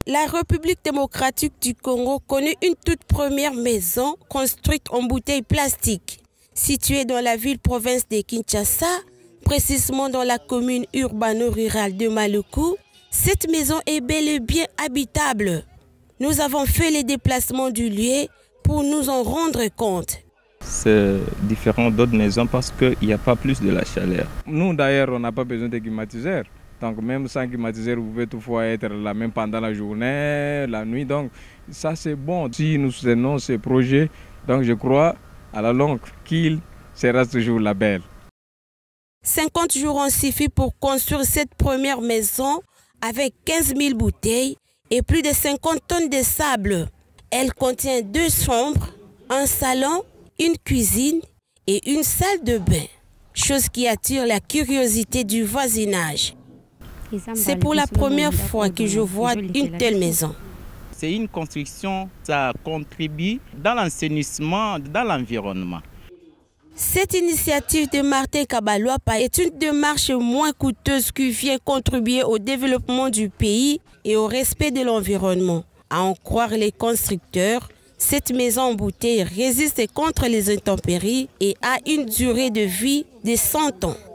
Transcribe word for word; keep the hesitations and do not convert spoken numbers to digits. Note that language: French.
La République démocratique du Congo connaît une toute première maison construite en bouteilles plastiques. Située dans la ville-province de Kinshasa, précisément dans la commune urbano-rurale de Maluku, cette maison est bel et bien habitable. Nous avons fait les déplacements du lieu pour nous en rendre compte. C'est différent d'autres maisons parce qu'il n'y a pas plus de la chaleur. Nous d'ailleurs, on n'a pas besoin de climatiseur. Donc même sans climatiseur, vous pouvez toutefois être là même pendant la journée, la nuit. Donc ça c'est bon. Si nous soutenons ce projet, donc je crois à la longue qu'il sera toujours la belle. cinquante jours ont suffi pour construire cette première maison avec quinze mille bouteilles et plus de cinquante tonnes de sable. Elle contient deux chambres, un salon, une cuisine et une salle de bain. Chose qui attire la curiosité du voisinage. C'est pour la première fois que je vois une telle maison. C'est une construction, ça contribue dans l'assainissement, dans l'environnement. Cette initiative de Martin Kabaloapa est une démarche moins coûteuse qui vient contribuer au développement du pays et au respect de l'environnement. À en croire les constructeurs, cette maison en bouteille résiste contre les intempéries et a une durée de vie de cent ans.